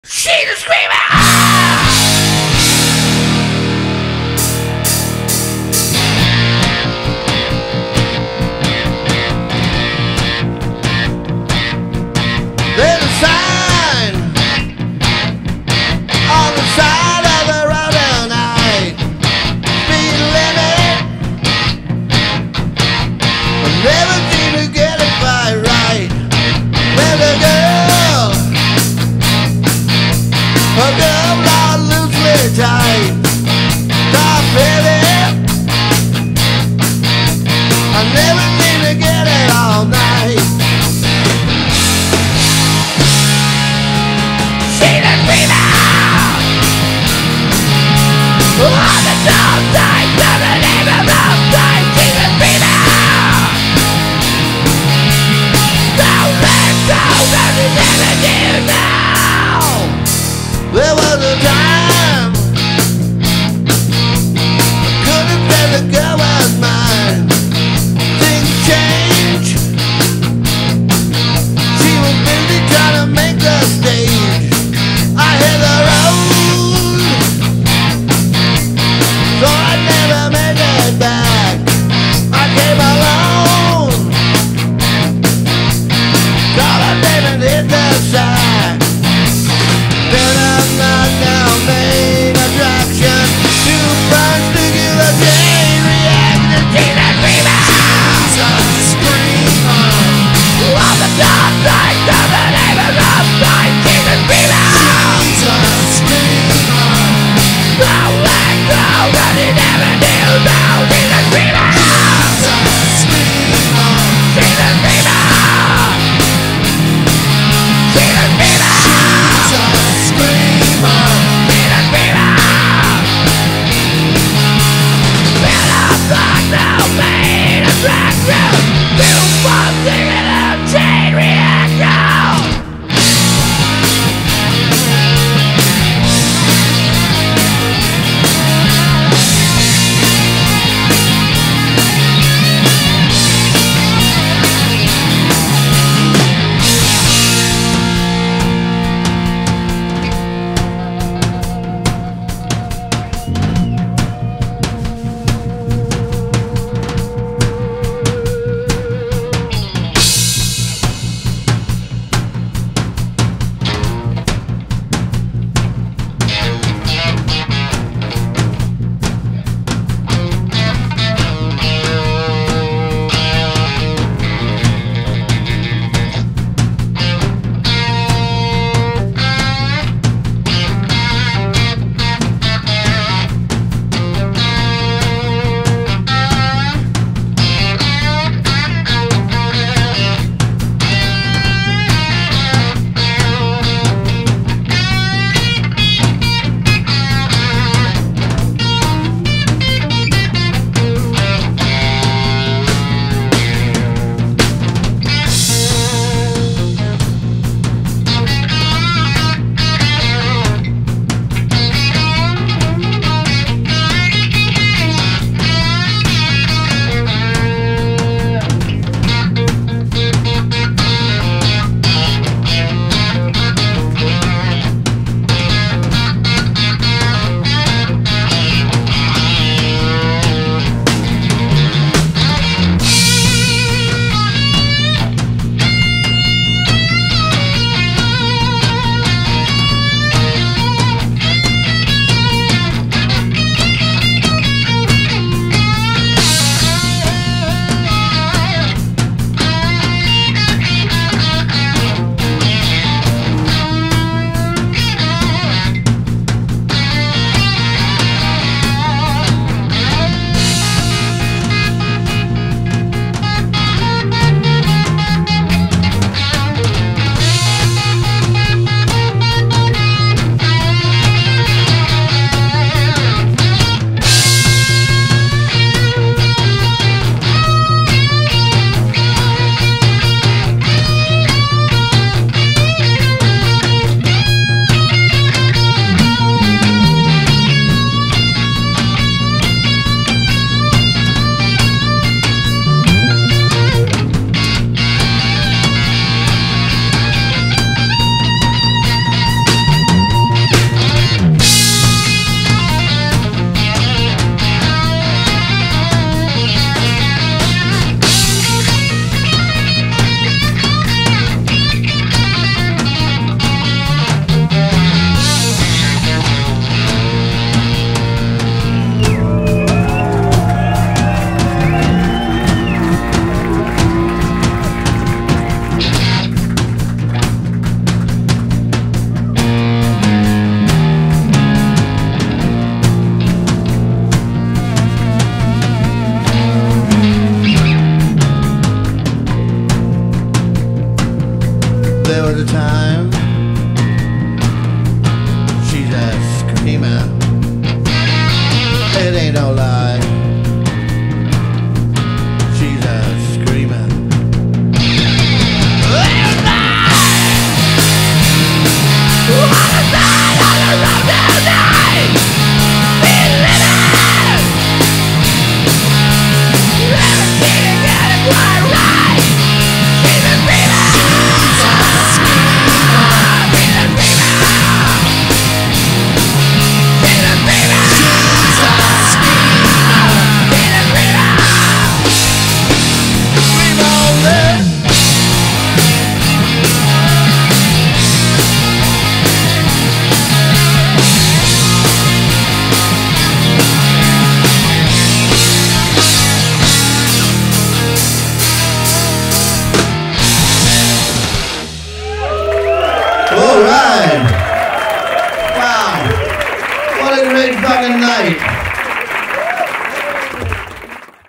She's a screamer! There's a sign on the side of the road tonight. Speed limit. I never seem to get it quite right. There's a girl not loosely tight. Stop heavy. I never seem to get it all night. She's a screamer! On the dark side of the neighborhood side, she's a screamer! Don't let go, cause you never do now! There was a time I couldn't say the girl was mine. Things change. She was busy trying to make the stage. I hit the road, so I never made it back. I came alone, called her name and hit the sack. Then I'm not now main attraction. Two fronts to give a chain reaction. She's a screamer! She's a screamer. On the dark side of the neighborhood side, she's a screamer! She's a screamer. Don't let go, cause you never do now! She's a screamer! She's a screamer. She's a screamer! She's a screamer! She's a screamer. She's a screamer! Fill up like the main attraction. Two fronts to give a chain reaction. on the road tonight. Be living